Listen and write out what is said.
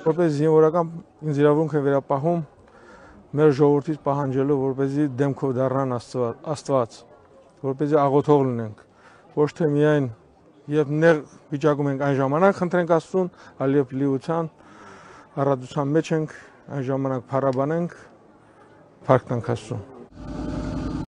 որպես զինվորական ինձ իրավունք է վերապահում մեր ժողովրդից պահանջելու, որպեսզի դեմքով դառնան Աստված, որպեսզի աղոթող լինենք, ոչ թե միայն երբ նեղ վիճակում ենք այն ժամանակ խնդրենք Աստծուն, այլ երբ լիության, առատության մեջ ենք, այն ժամանակ փառաբանենք, փառք տանք Աստծուն։